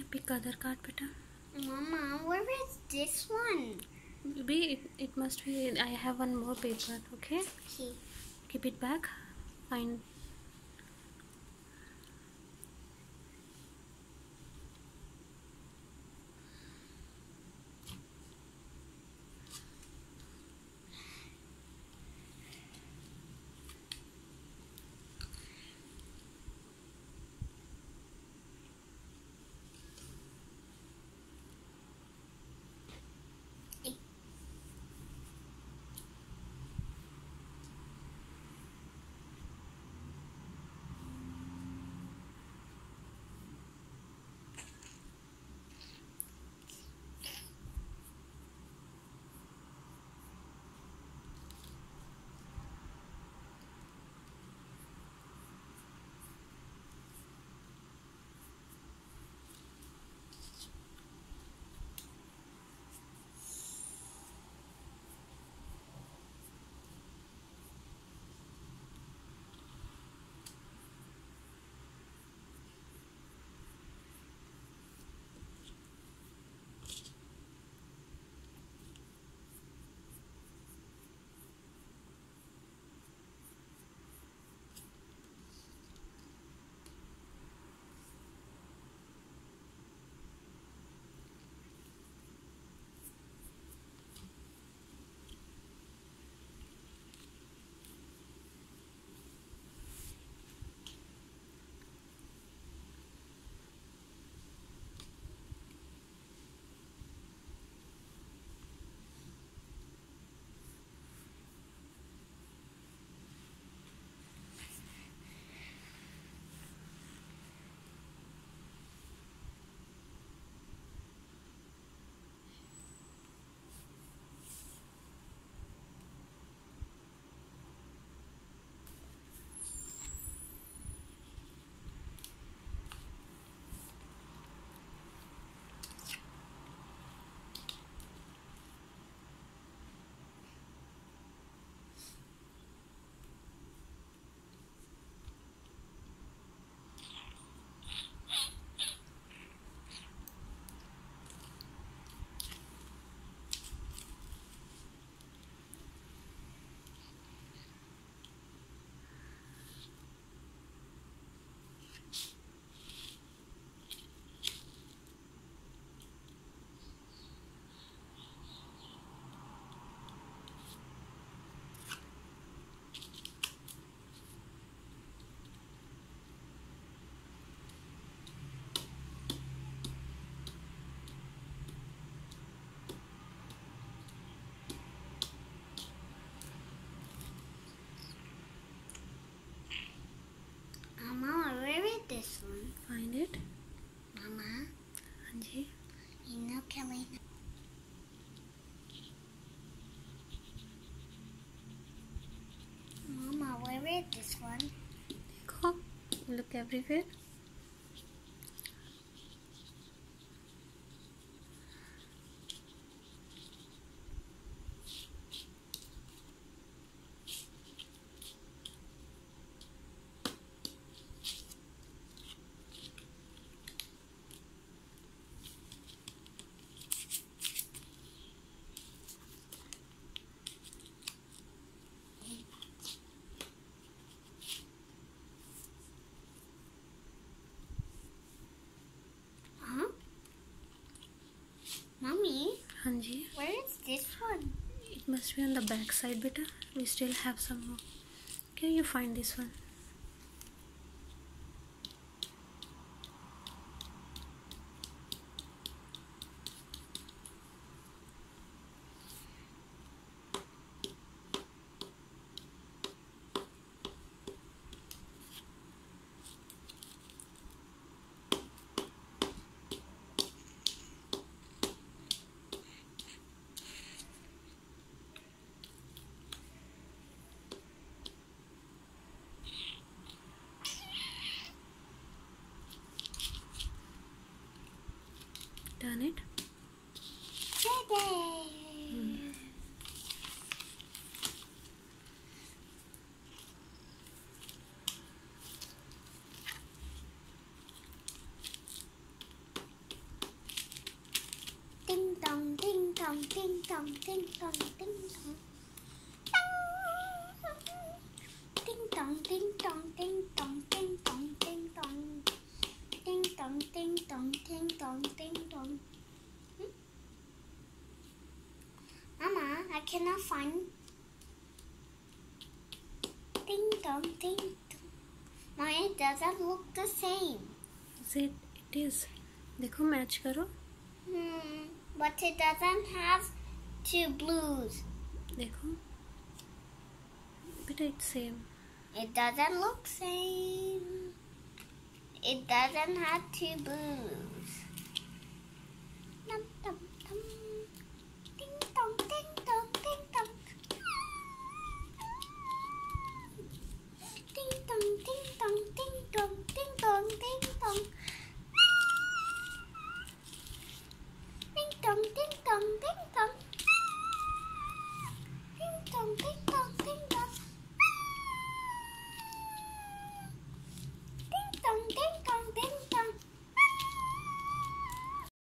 pick other card, beta. Mama, where is this one? Maybe it must be. I have one more paper. Okay. Okay. Keep it back. Find. Mama, where is this one? Find it. Mama, Anji. you know, can we? Mama, where is this one? Go. Look everywhere. Huh? Mommy, Anji. where is this one? It must be on the back side, beta. We still have some more. Can you find this one? Done it? Today. dong, ding dong, ding dong. Ding dong, ding dong, ding dong, ding dong, ding dong. Ding dong, ding dong, ding dong, ding dong. Mama, I cannot find. Ding dong, ding dong. No, it doesn't look the same. It is. देखो match करो. But it doesn't have two blues. देखो बेटा it's same. It doesn't look same. It doesn't have two blues. Dum, dum, dum. Ding dong, ding dong, ding dong. Ding dong, ding dong, ding dong, ding dong, ding dong. Ding dong, ding dong, ding dong. Ding dong, ding dong, ding dong.